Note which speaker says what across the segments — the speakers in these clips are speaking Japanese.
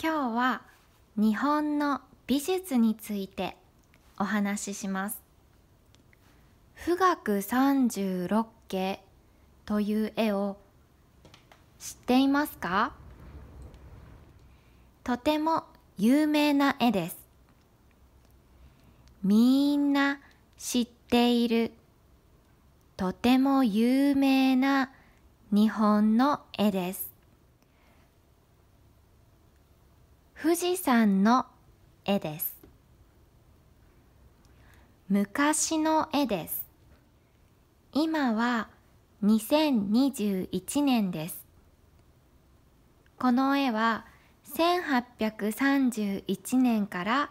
Speaker 1: 今日は日本の美術についてお話しします。富嶽三十六景という絵を知っていますか？とても有名な絵です。みんな知っているとても有名な日本の絵です。富士山の絵です。昔の絵です。今は2021年です。この絵は1831年から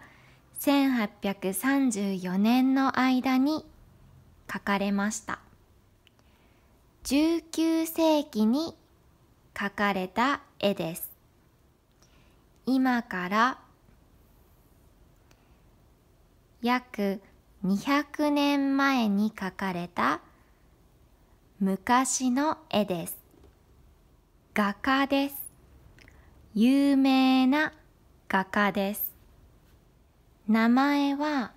Speaker 1: 1834年の間に描かれました。19世紀に描かれた絵です。今から約200年前に描かれた昔の絵です。画家です。有名な画家です。名前は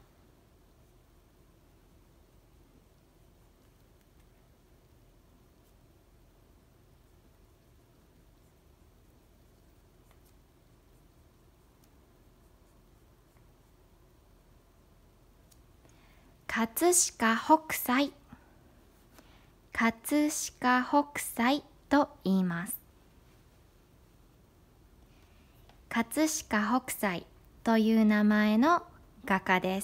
Speaker 1: 葛飾北斎。葛飾北斎と言います。葛飾北斎という名前の画家です。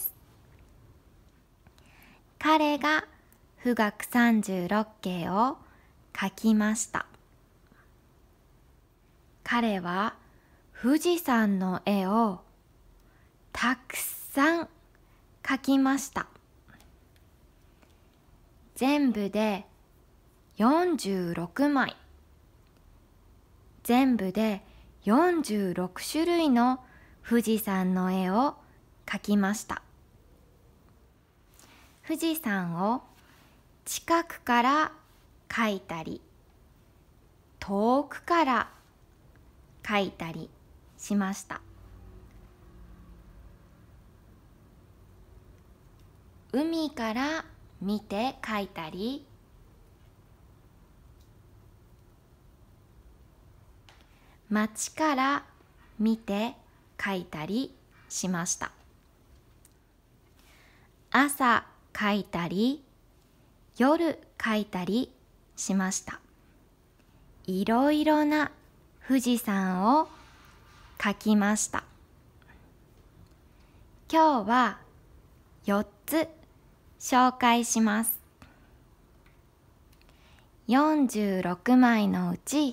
Speaker 1: 彼が富嶽三十六景を描きました。彼は富士山の絵をたくさん描きました。全部で46枚。全部で46種類の富士山の絵を描きました。富士山を近くから描いたり、遠くから描いたりしました。海から見て描いたり、街から見て描いたりしました。朝描いたり、夜描いたりしました。いろいろな富士山を描きました。今日は4つ紹介します。46枚のうち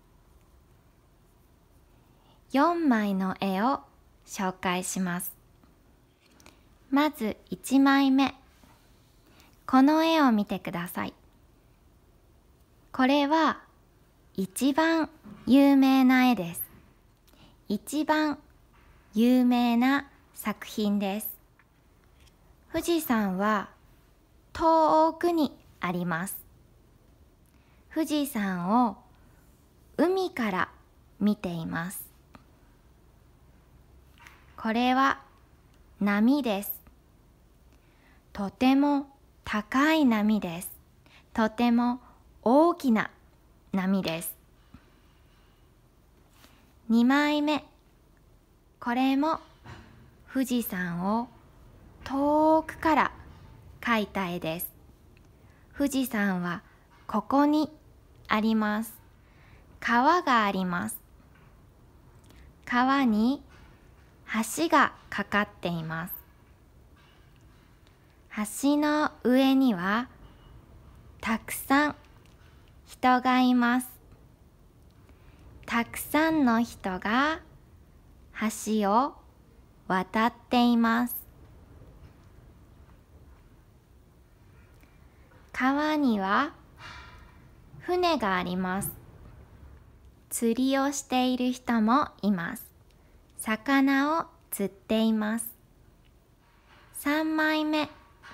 Speaker 1: 4枚の絵を紹介します。まず1枚目。この絵を見てください。これは一番有名な絵です。一番有名な作品です。富士山は遠くにあります。富士山を海から見ています。これは波です。とても高い波です。とても大きな波です。2枚目。これも富士山を遠くから描いた絵です。富士山はここにあります。川があります。川に橋がかかっています。橋の上にはたくさん人がいます。たくさんの人が橋を渡っています。川には船があります。釣りをしている人もいます。魚を釣っています。3枚目。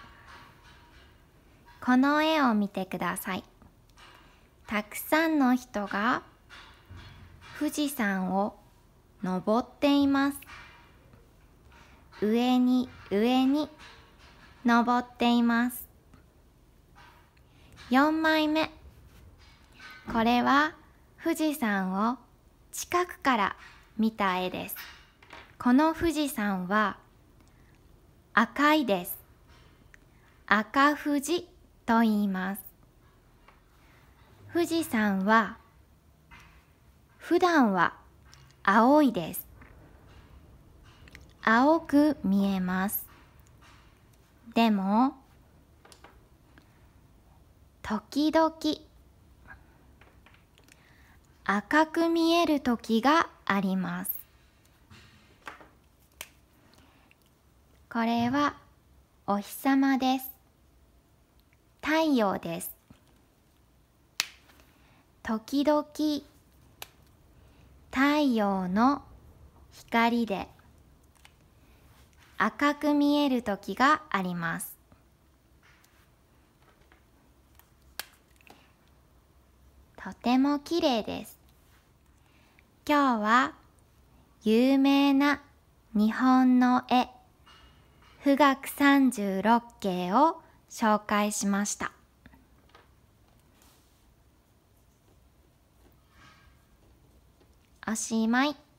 Speaker 1: この絵を見てください。たくさんの人が富士山を登っています。上に上に登っています。4枚目。これは富士山を近くから見た絵です。この富士山は赤いです。赤富士と言います。富士山は普段は青いです。青く見えます。でも時々赤く見える時があります。これはお日様です。太陽です。時々太陽の光で赤く見える時があります。とてもきれいです。今日は有名な日本の絵、富嶽三十六景を紹介しました。おしまい。